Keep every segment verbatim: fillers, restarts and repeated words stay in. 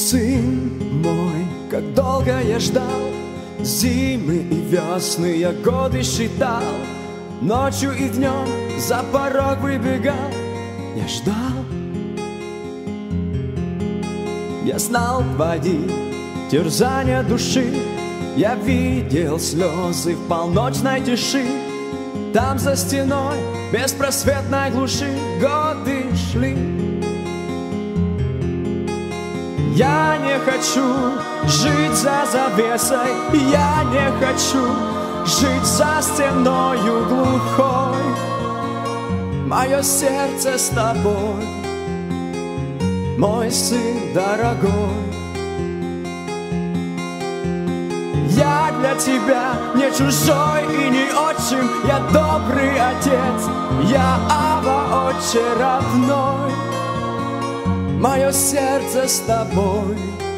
сын мой, как долго я ждал, зимы и весны я годы считал, ночью и днем за порог выбегал. Я ждал, я знал твои терзания души, я видел слезы в полночной тиши. Там за стеной беспросветной глуши годы шли. Я не хочу жить за завесой, я не хочу жить за стеною глухой. Мое сердце с тобой, мой сын дорогой. Я для тебя не чужой и не отчим, я добрый отец, я Ава, отче родной. Мое сердце с тобой,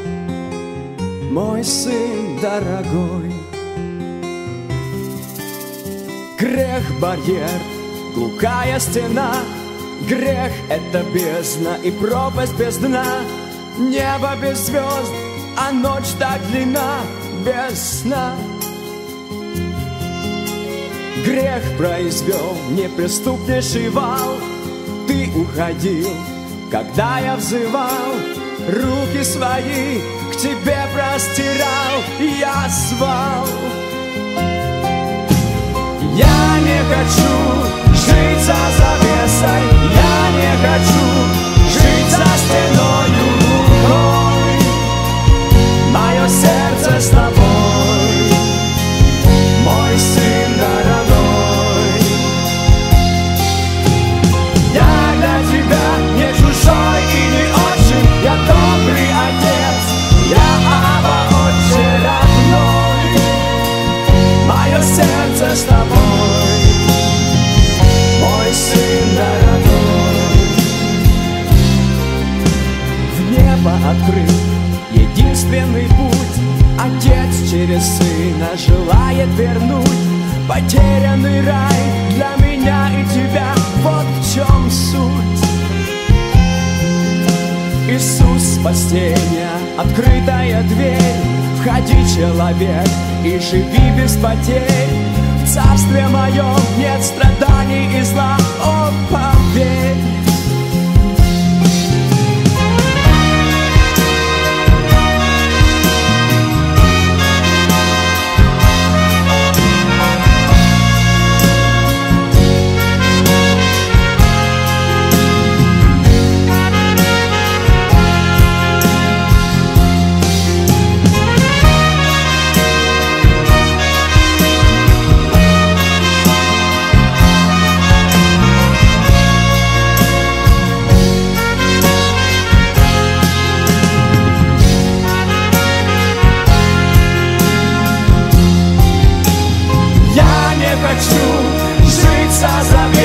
мой сын дорогой. Грех — барьер, глухая стена, грех — это бездна и пропасть без дна. Небо без звезд, а ночь так длинна, без сна. Грех произвел неприступнейший вал. Ты уходил, когда я взывал, руки свои к тебе простирал, я звал. Я не хочу жить за завесой, я не хочу жить за стеною глухой. Мое сердце с тобой, мой сын дорогой. Я для тебя не чужой и не отчим, я добрый отец, я Ава, отче родной. Мое сердце с тобой, мой сын дорогой. В небо открыт единственный путь, Отец через Сына желает вернуть потерянный рай для меня и тебя. Вот в чем суть. Иисус спасения, открытая дверь. Входи, человек, и живи без потерь. В царстве моем нет страданий и зла, о, поверь. Хочу жить за завесой.